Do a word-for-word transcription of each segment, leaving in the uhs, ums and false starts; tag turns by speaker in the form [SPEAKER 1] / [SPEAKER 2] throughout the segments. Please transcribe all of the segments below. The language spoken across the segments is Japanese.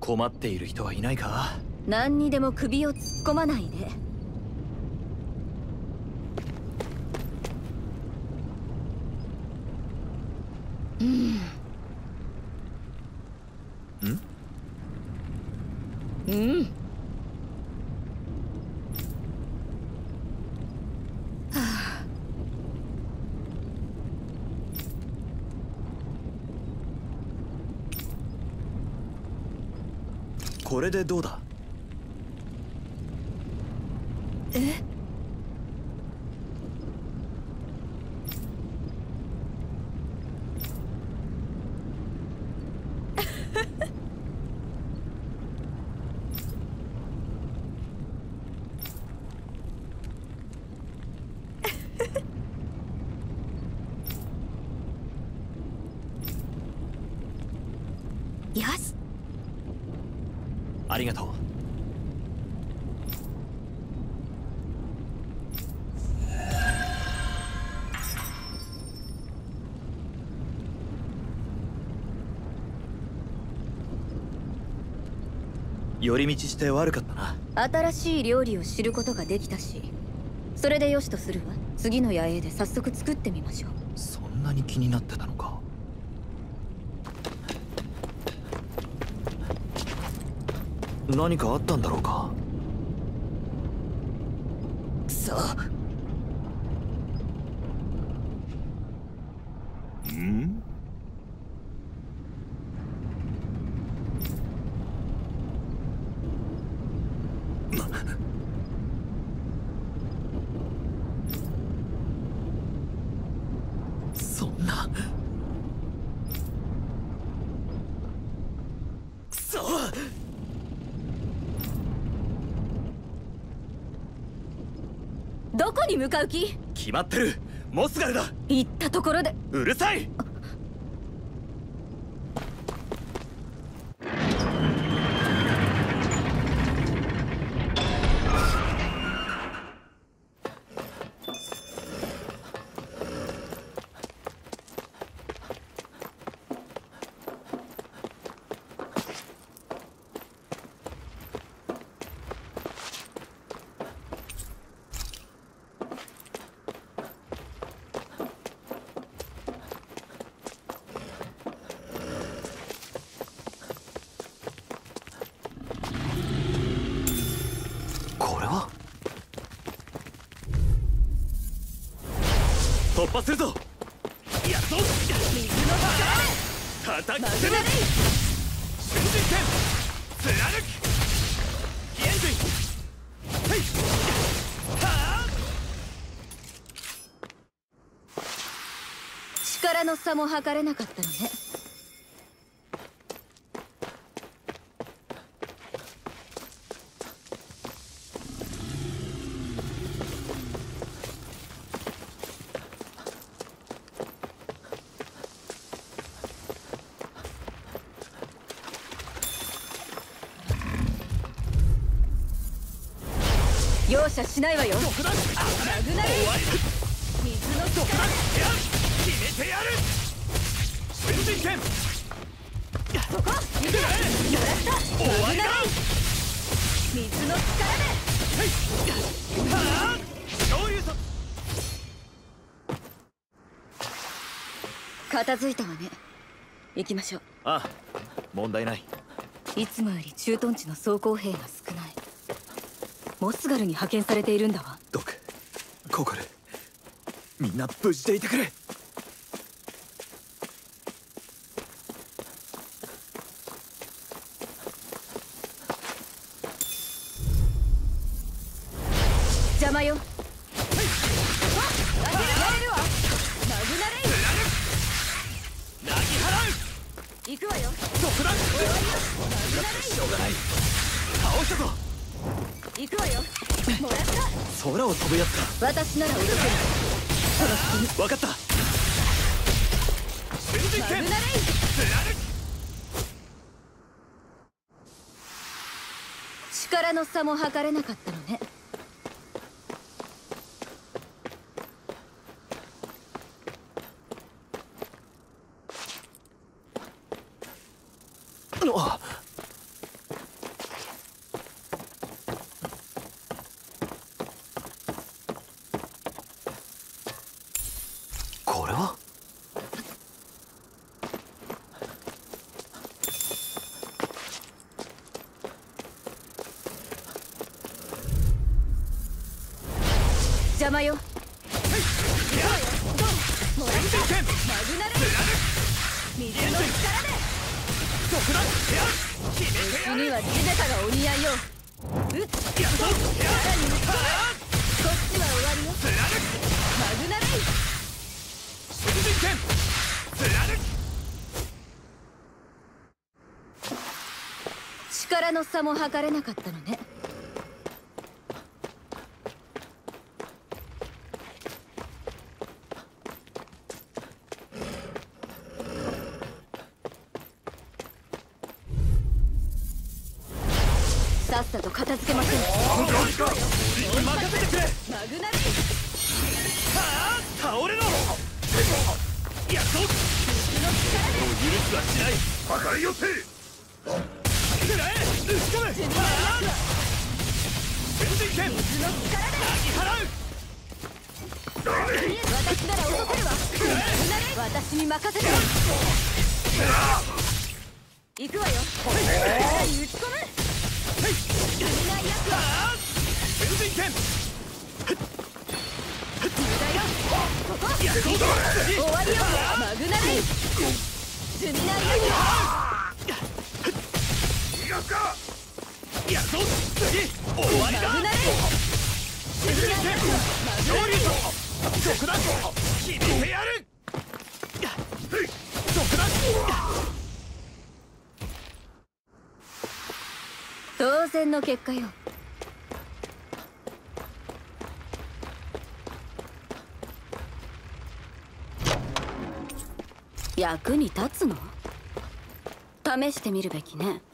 [SPEAKER 1] 困っている人はいないか？
[SPEAKER 2] 何にでも首を突っ込まないで。うん。うん。
[SPEAKER 1] これでどうだ？
[SPEAKER 2] え？よし。
[SPEAKER 1] ありがとう。寄り道して悪かったな。
[SPEAKER 2] 新しい料理を知ることができたし、それでよしとするわ。次の野営で早速作ってみましょう。
[SPEAKER 1] そんなに気になってたのか。何かあったんだろうか。
[SPEAKER 2] くそ。
[SPEAKER 1] ん？そんな。くそ！
[SPEAKER 2] どこに向かう気？
[SPEAKER 1] 決まってる。モスガルだ。
[SPEAKER 2] 行ったところで。
[SPEAKER 1] うるさい！これは突破するぞ。やっと
[SPEAKER 2] 水の力で
[SPEAKER 1] 叩き
[SPEAKER 2] マグ
[SPEAKER 1] 攻め
[SPEAKER 2] ナレイ。
[SPEAKER 1] 瞬時戦貫く飛燕髄。はいはあ。
[SPEAKER 2] 力の差も測れなかったのね。容赦しないわよ。マグナレイ。水の力
[SPEAKER 1] 決めてやる。瞬時戦。
[SPEAKER 2] そこ行け。やらした。マグナレイ。水の力で。
[SPEAKER 1] はあ。どういうと。
[SPEAKER 2] 片付いたわね。行きましょう。
[SPEAKER 1] ああ、問題ない。
[SPEAKER 2] いつもより駐屯地の装甲兵が少ない。モスガルに派遣されているんだわ。
[SPEAKER 1] ドク、ココル、みんな無事でいてくれ。
[SPEAKER 2] 邪魔よ。あ、やれるわ。マグナレイ。
[SPEAKER 1] なぎ払う。
[SPEAKER 2] 行くわよ。
[SPEAKER 1] 特段。
[SPEAKER 2] 終わりよ。マグナレイ。
[SPEAKER 1] しょうがない。倒したぞ。
[SPEAKER 2] 行くわよ。もらった。
[SPEAKER 1] 空を飛ぶやつか。
[SPEAKER 2] 私なら動ける。その隙に。
[SPEAKER 1] 分かった。瞬時
[SPEAKER 2] マグナレイ。
[SPEAKER 1] 戦貫く。
[SPEAKER 2] 力の差も測れなかったのね。
[SPEAKER 1] あ、
[SPEAKER 2] 邪魔よ。もらった。マグナレ水の力でうちには地べたがお似合いよ。うっさらにこっちは終わりよ。マグナレ力の差も測れなかったのね。さっさと片付けません。
[SPEAKER 1] 任せてくれ。
[SPEAKER 2] マグナレ
[SPEAKER 1] はあ、倒れろ。やっと
[SPEAKER 2] 水の力で
[SPEAKER 1] 許すはしない。
[SPEAKER 3] 測り寄せ。
[SPEAKER 1] くらえ、打ち込め。全然剣
[SPEAKER 2] 水の力で
[SPEAKER 1] 払う。
[SPEAKER 2] 私なら落とせるわ。マグナレ私に任せて。行くわよ。力に打ち込む。
[SPEAKER 1] はい、
[SPEAKER 2] 足りないやつは
[SPEAKER 1] 全然剣
[SPEAKER 2] だよ。ここ
[SPEAKER 1] やっと
[SPEAKER 2] 終わりよ。マグナレ積みないやつは
[SPEAKER 3] 逃がすか。
[SPEAKER 1] やっと次終わりだ。
[SPEAKER 2] マグナレ積みないやつはマグナレ
[SPEAKER 1] そこだ。決めてやる。そこだ。
[SPEAKER 2] 当然の結果よ。役に立つの？試してみるべきね。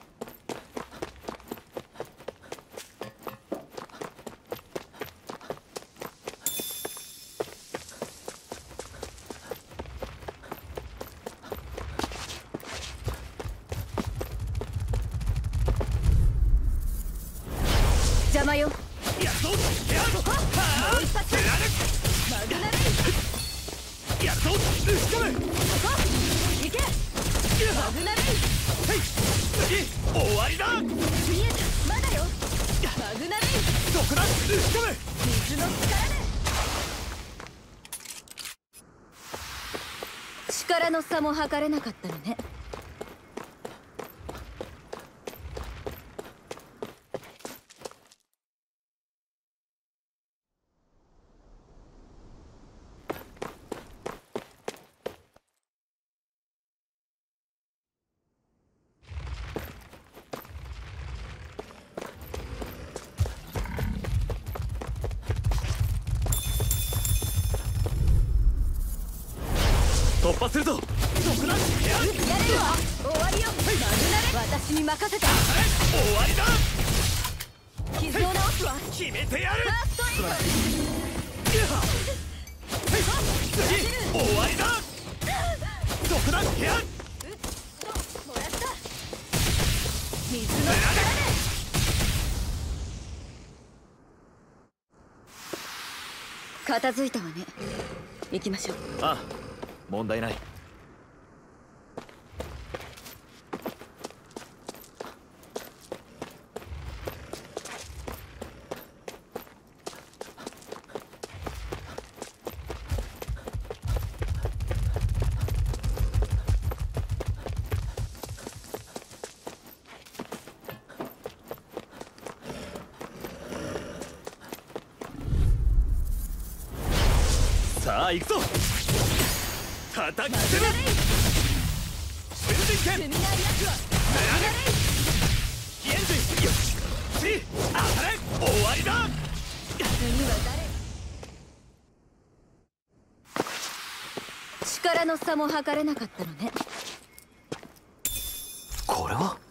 [SPEAKER 2] 邪魔よ。
[SPEAKER 1] やっとやっと
[SPEAKER 2] もう一発マグナレ
[SPEAKER 1] やっと打ち込め。
[SPEAKER 2] ここ行けマグナレ
[SPEAKER 1] はい次終わりだ。
[SPEAKER 2] 見えたまだよ。マグナレ
[SPEAKER 1] そこだ。打ち込め。
[SPEAKER 2] 水の力で力の差も測れなかったのね。
[SPEAKER 1] 突破するぞ。そこだ。や
[SPEAKER 2] やれるわ。終わりよ。マグナレ私に任せて。
[SPEAKER 1] 終わりだ。
[SPEAKER 2] 傷を治すわ。
[SPEAKER 1] 決めてやる。
[SPEAKER 2] ファーストインパル
[SPEAKER 1] 次終わりだ。そこだ。やっ
[SPEAKER 2] もらった水の力で片付いたわね。行きましょう。
[SPEAKER 1] ああ、問題ない。さあ行くぞ。叩きつける。全然剣
[SPEAKER 2] 積みないやつはマグナレ
[SPEAKER 1] エンジンよし。次当たれ。終わりだ。
[SPEAKER 2] 次は誰？力の差も測れなかったのね。
[SPEAKER 1] これは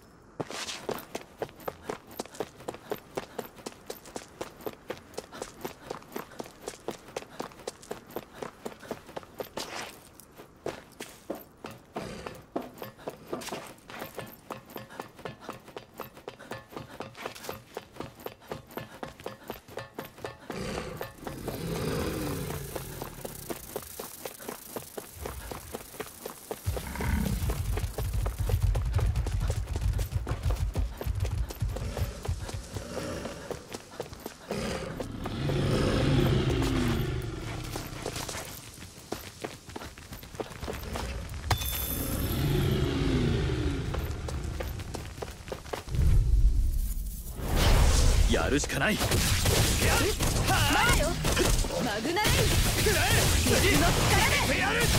[SPEAKER 1] やるしかない。
[SPEAKER 2] まだよ。マグナレイ
[SPEAKER 1] くらえ
[SPEAKER 2] 水の力で
[SPEAKER 1] やる。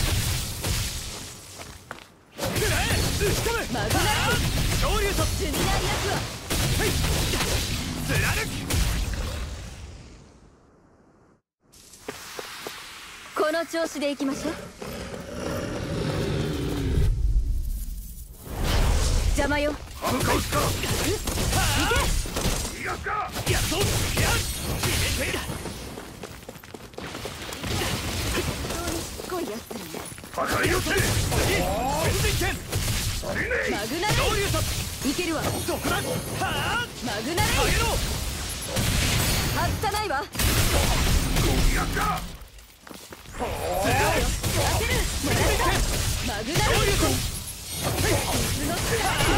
[SPEAKER 1] くらえ打ち込む。
[SPEAKER 2] マグナレイ
[SPEAKER 1] 昇竜と
[SPEAKER 2] ジュニア役は
[SPEAKER 1] 貫く。
[SPEAKER 2] この調子でいきましょう。邪魔よ。
[SPEAKER 3] 反抗すか。
[SPEAKER 2] い
[SPEAKER 3] 逃がすか。
[SPEAKER 1] やっとやっ決めて。
[SPEAKER 2] け本当にしつこいやつらね。
[SPEAKER 3] 破壊予定。
[SPEAKER 1] 次全然剣
[SPEAKER 3] リネイ。
[SPEAKER 2] マグナレ
[SPEAKER 1] 昇竜と
[SPEAKER 2] イいけるわ。
[SPEAKER 1] そこだ。はあ
[SPEAKER 2] マグナレイ
[SPEAKER 1] 上げろ。
[SPEAKER 2] 外さないわ。
[SPEAKER 3] 逃がすか。
[SPEAKER 2] 当てる。もらったマグナレイ水の力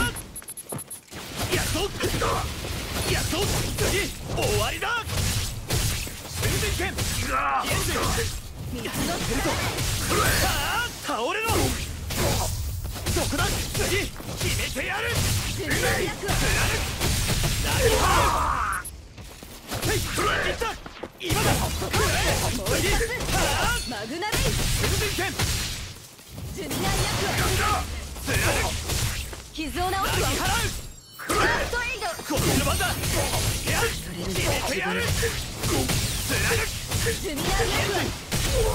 [SPEAKER 1] やっとやっと次終わりだ。全然剣
[SPEAKER 3] が
[SPEAKER 1] 現在
[SPEAKER 2] 水の力
[SPEAKER 1] さあ倒れろ。そこだ。次決めてやる。
[SPEAKER 2] ジュニア役は
[SPEAKER 1] 何だ。はいいった今だ。
[SPEAKER 2] もう一発マグナレイ
[SPEAKER 1] 全然剣
[SPEAKER 2] ジュニア役は
[SPEAKER 1] 貫
[SPEAKER 2] 傷を治すわ。
[SPEAKER 1] き払う。
[SPEAKER 2] ファーストエイド
[SPEAKER 1] こっちの番だ。やる決めてやる。貫
[SPEAKER 2] ジュニア役は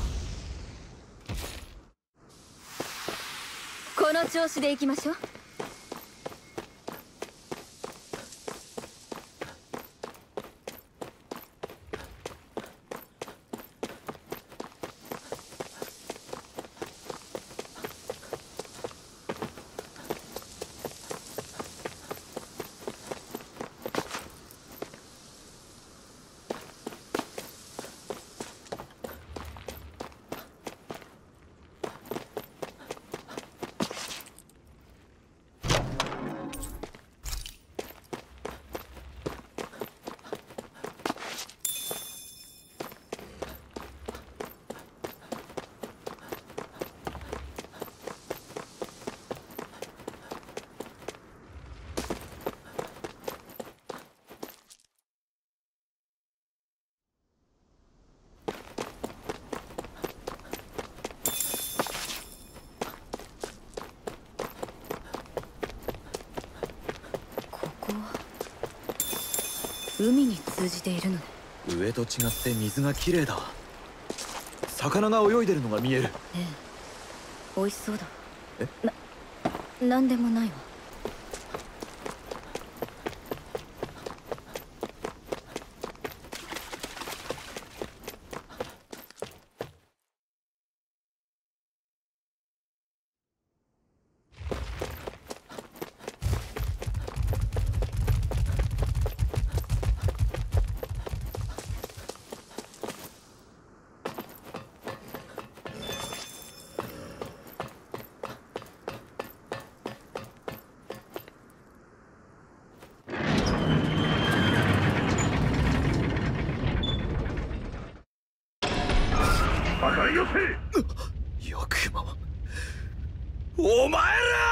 [SPEAKER 2] この調子でいきましょう。海に通じているのね。
[SPEAKER 1] 上と違って水がきれいだ。魚が泳いでるのが見える。
[SPEAKER 2] ええ、美味しそうだ。
[SPEAKER 1] え
[SPEAKER 2] な、なんでもないわ。
[SPEAKER 3] 破壊予定。
[SPEAKER 1] よくもお前ら。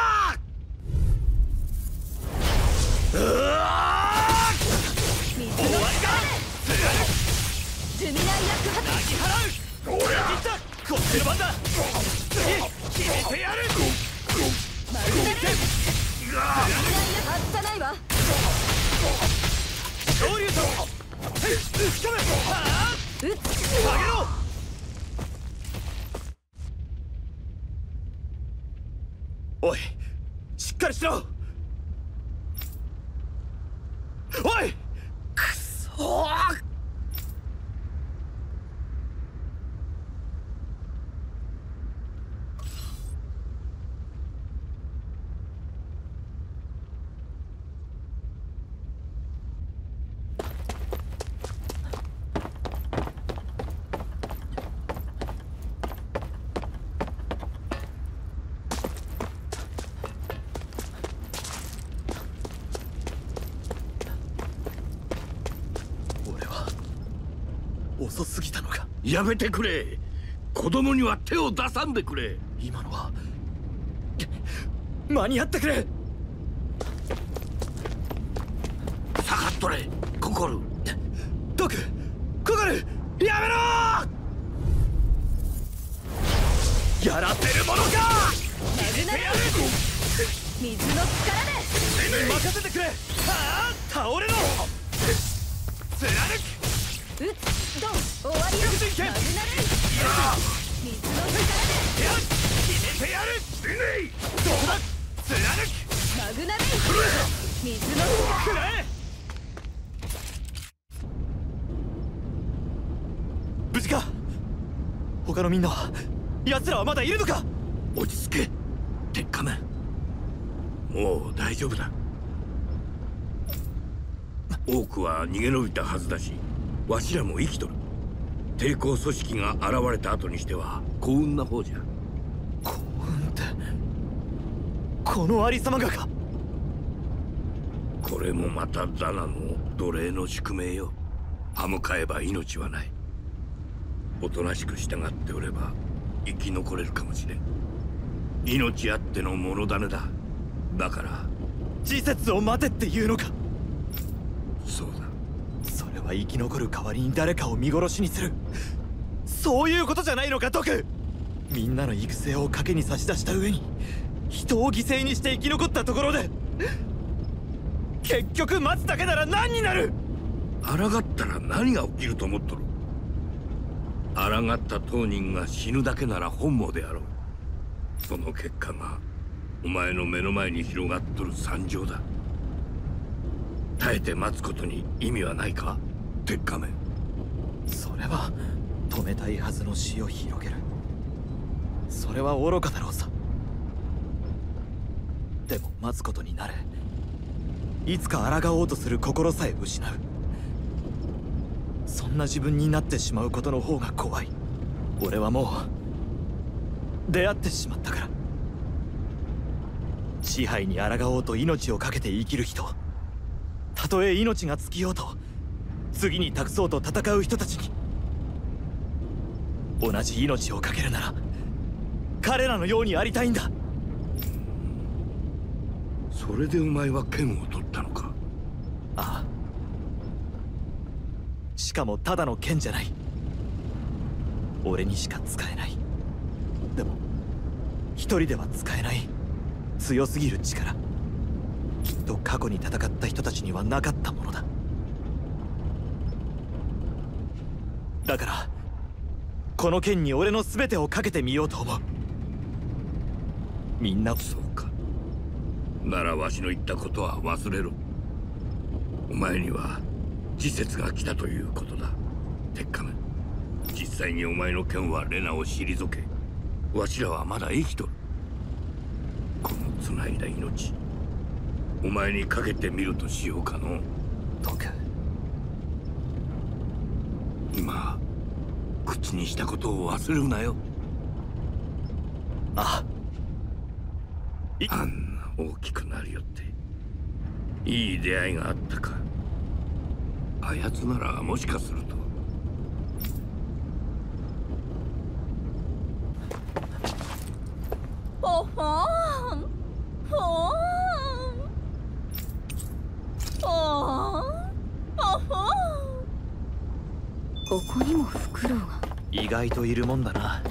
[SPEAKER 1] うわ
[SPEAKER 2] 水の
[SPEAKER 1] 終わりだ。
[SPEAKER 2] ジュニア役は
[SPEAKER 1] 泣き払う。
[SPEAKER 3] どうや。
[SPEAKER 1] いったこっちの番だ。次決めてやる。
[SPEAKER 2] マグナレイジュニア役外さないわ。
[SPEAKER 1] 昇竜と打ち込め。はあ
[SPEAKER 2] 撃つ。
[SPEAKER 1] 下げろ。おいしっかりしろ。おいくそー。遅すぎたのか。
[SPEAKER 3] やめてくれ。子供には手を出さんでくれ。
[SPEAKER 1] 今のは間に合ってくれ。
[SPEAKER 3] 下がっとれ。こ心。
[SPEAKER 1] ドク、コガル、やめろー。やらせるものか。
[SPEAKER 2] マグナル水の力で
[SPEAKER 1] 任せてくれ。はあ、倒れろ。貫く。
[SPEAKER 2] うつドン終わりよ。マグナル水の力で
[SPEAKER 1] やっ決めてやる。どうだ。貫く。
[SPEAKER 2] マグナル水の
[SPEAKER 1] く
[SPEAKER 2] 力。
[SPEAKER 1] れ。無事か。他のみんなは奴らはまだいるのか。
[SPEAKER 3] 落ち着け鉄仮面。もう大丈夫だ。多くは逃げ延びたはずだし、わしらも生きとる。抵抗組織が現れた後にしては幸運な方じゃ。
[SPEAKER 1] 幸運ってこのありさまがか。
[SPEAKER 3] これもまたダナの奴隷の宿命よ。歯向かえば命はない。おとなしく従っておれば生き残れるかもしれん。命あっての物種だ。だから
[SPEAKER 1] 時節を待てっていうのか。
[SPEAKER 3] そうだ。
[SPEAKER 1] それは生き残る代わりに誰かを見殺しにする、そういうことじゃないのかドク。みんなの育成を賭けに差し出した上に人を犠牲にして生き残ったところで結局待つだけなら何になる。
[SPEAKER 3] 抗ったら何が起きると思っとる。抗った当人が死ぬだけなら本望であろう。その結果がお前の目の前に広がっとる惨状だ。耐えて待つことに意味はないか鉄仮面。
[SPEAKER 1] それは止めたいはずの死を広げる。それは愚かだろうさ。でも待つことになれ。いつか抗おうとする心さえ失う。そんな自分になってしまうことの方が怖い。俺はもう出会ってしまったから。支配に抗おうと命を懸けて生きる人、たとえ命が尽きようと次に託そうと戦う人たちに同じ命を懸けるなら彼らのようにありたいんだ。
[SPEAKER 3] それでお前は剣を取ったのか。
[SPEAKER 1] ああ、しかもただの剣じゃない。俺にしか使えない、でも一人では使えない強すぎる力。きっと過去に戦った人たちにはなかったものだ。だからこの剣に俺の全てをかけてみようと思う。みんな。
[SPEAKER 3] そうか。ならわしの言ったことは忘れろ。お前には時節が来たということだ鉄仮面。実際にお前の剣はレナを退け、わしらはまだ生きとる。この繋いだ命お前にかけてみるとしようかの。
[SPEAKER 1] ドク、
[SPEAKER 3] 今口にしたことを忘れるなよ。
[SPEAKER 1] ああ、
[SPEAKER 3] あんな大きくなりよっていい出会いがあったか。あやつならもしかすると。
[SPEAKER 2] ほほーんほーんほーんほほーん。ここにもフクロウが。
[SPEAKER 1] 意外といるもんだな。